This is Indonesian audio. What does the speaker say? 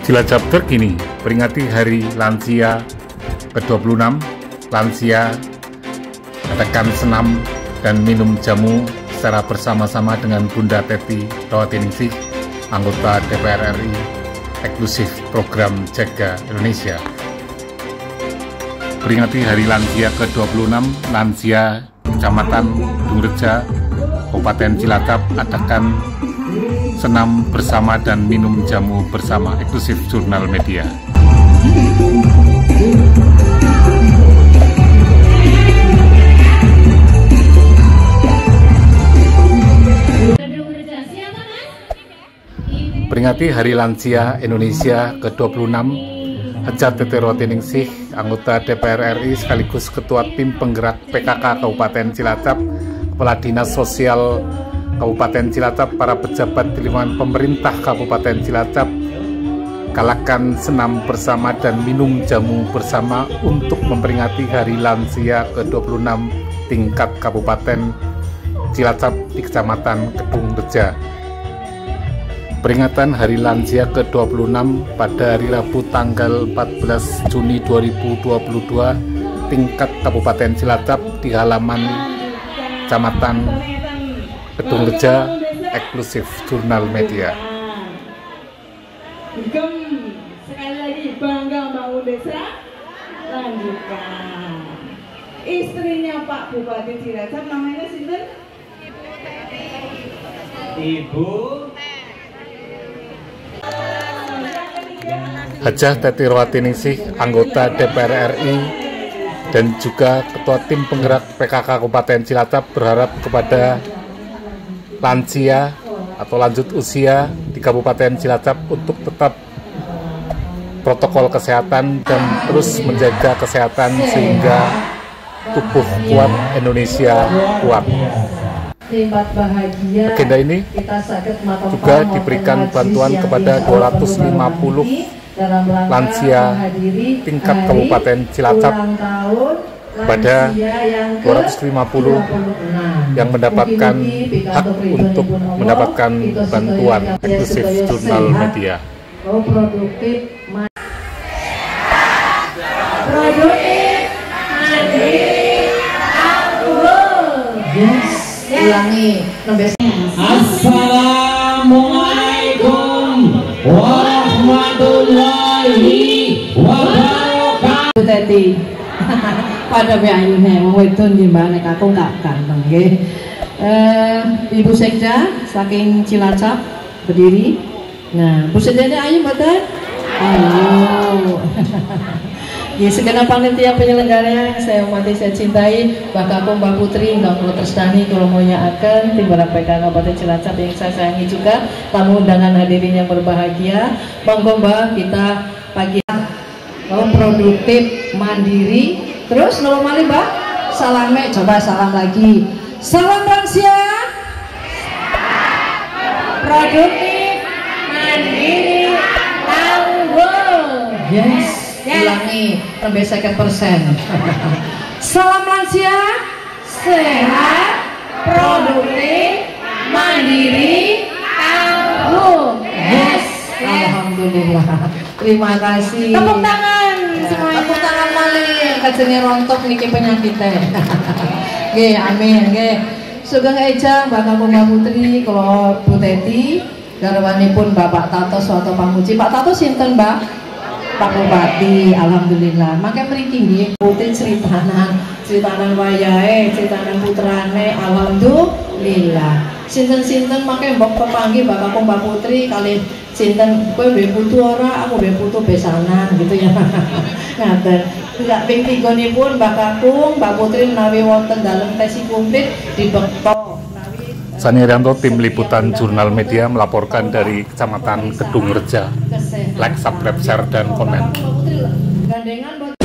Cilacap terkini peringati Hari Lansia ke-26. Lansia adakan senam dan minum jamu secara bersama-sama dengan Bunda Teti Rawatiningsih, anggota DPR RI eksklusif program Jaga Indonesia. Peringati Hari Lansia ke-26, lansia Kecamatan Kedungreja, Kabupaten Cilacap adakan senam bersama dan minum jamu bersama eksklusif jurnal media. Peringati Hari Lansia Indonesia ke-26, Hajar Teti Rawatiningsih, anggota DPR RI sekaligus Ketua Tim Penggerak PKK Kabupaten Cilacap, Kepala Dinas Sosial Kabupaten Cilacap, para pejabat di lingkungan pemerintah Kabupaten Cilacap galakan senam bersama dan minum jamu bersama untuk memperingati Hari Lansia ke-26 tingkat Kabupaten Cilacap di Kecamatan Kedungreja. Peringatan Hari Lansia ke-26 pada hari Rabu tanggal 14 Juni 2022 tingkat Kabupaten Cilacap di halaman Kecamatan Kedungreja eksklusif jurnal media. Sekali lagi bangga bangun desa, lanjutkan. Istrinya Pak Bupati Cilacap namanya sinten? Ibu Hajar Teti Rawatiningsih, anggota DPR RI dan juga Ketua Tim Penggerak PKK Kabupaten Cilacap, berharap kepada lansia atau lanjut usia di Kabupaten Cilacap untuk tetap protokol kesehatan dan terus menjaga kesehatan sehingga tubuh kuat, Indonesia kuat. Agenda ini juga diberikan bantuan kepada 250 lansia tingkat Kabupaten Cilacap, pada 250 yang mendapatkan hak untuk mendapatkan bantuan eksklusif jurnal media. Produktif, mandiri, anggun. Yes, ulangi. Assalamualaikum warahmatullahi wabarakatuh. Teti pada biayanya wong wedon nggih Mbak, nek aku gak ganteng nggih. Ibu Sekda saking Cilacap berdiri. Nah, Bu Sekda ayo mboten? Ayo. Ya, segenap panitia penyelenggara yang saya hormati, saya cintai, Mbak Kakung, Mbak Putri, Mbak Pulau Terstani, kalau muliakan tim Penggerak PKK Kabupaten Cilacap yang saya sayangi juga, tamu undangan hadirin yang berbahagia. Monggo Mbak, kita pagi produktif, mandiri, terus nomor mali Mbak, salame, coba salam lagi, salam lansia, produktif, mandiri, anggun. Yes. Ulangi, lebih 2%. Salam lansia, sehat, produktif, mandiri, anggun. Yes. Alhamdulillah. Terima kasih. Tepuk tangan semuanya. Tepuk tangan malih. Kajene rontok niki penyakitnya. Nggih, amin. Nggih. Sugeng eja Mbak Kakung, Mbak Putri, kalau Bu Teti, garwanipun Bapak Tato suatu pamuji. Pak Tato sinten, Mbak? Pak Bupati, alhamdulillah. Makanya mriki nggih putih ceritanan wayahe, ceritanan putrane, alhamdulillah. Sinten-sinten makanya mbok pepanggih Mbak Kakung, Mbak Putri kali sinten kowe duwe putu ora, aku duwe putu besanan gitu ya. Ngaten. Lha ping 3-nipun Mbak Kakung, Mbak Putri menawi wonten dalem tesi kumplit dibekto. Sani Rianto, tim liputan jurnal media melaporkan dari Kecamatan Kedungreja. Like, subscribe, share, dan komen.